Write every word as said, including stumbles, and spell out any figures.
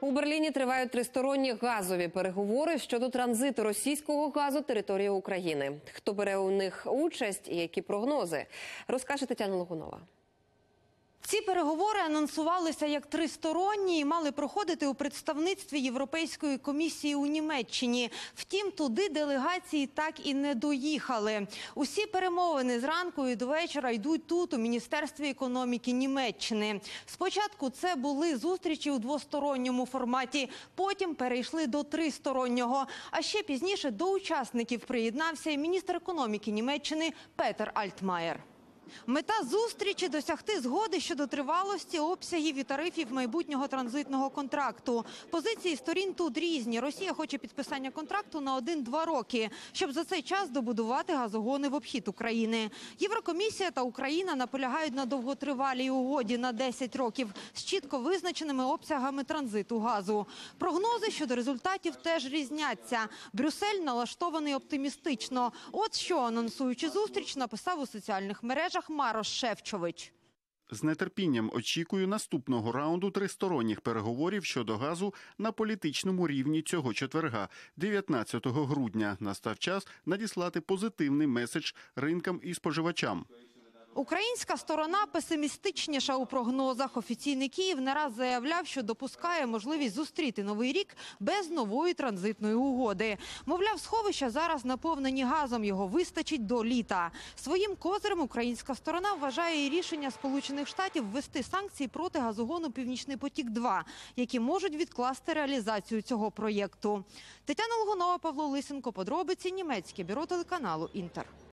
У Берліні тривають тристоронні газові переговори щодо транзиту російського газу територією України. Хто бере у них участь і які прогнози, розкаже Тетяна Логунова. Ці переговори анонсувалися як тристоронні і мали проходити у представництві Європейської комісії у Німеччині. Втім, туди делегації так і не доїхали. Усі перемовини зранку і до вечора йдуть тут, у Міністерстві економіки Німеччини. Спочатку це були зустрічі у двосторонньому форматі, потім перейшли до тристороннього. А ще пізніше до учасників приєднався і міністр економіки Німеччини Петер Альтмаєр. Мета зустрічі – досягти згоди щодо тривалості, обсягів і тарифів майбутнього транзитного контракту. Позиції сторін тут різні. Росія хоче підписання контракту на один-два роки, щоб за цей час добудувати газогони в обхід України. Єврокомісія та Україна наполягають на довготривалій угоді на десять років з чітко визначеними обсягами транзиту газу. Прогнози щодо результатів теж різняться. Брюссель налаштований оптимістично. От що, анонсуючи зустріч, написав у соціальних мережах Марош Шефчович. З нетерпінням очікую наступного раунду тристоронніх переговорів щодо газу на політичному рівні цього четверга, дев'ятнадцятого грудня. Настав час надіслати позитивний меседж ринкам і споживачам. Українська сторона песимістичніша у прогнозах. Офіційний Київ не раз заявляв, що допускає можливість зустріти новий рік без нової транзитної угоди. Мовляв, сховища зараз наповнені газом, його вистачить до літа. Своїм козирем українська сторона вважає і рішення Сполучених Штатів ввести санкції проти газогону «Північний потік-два», які можуть відкласти реалізацію цього проєкту. Тетяна Логунова, Павло Лисенко, подробиці, Німецьке бюро телеканалу «Інтер».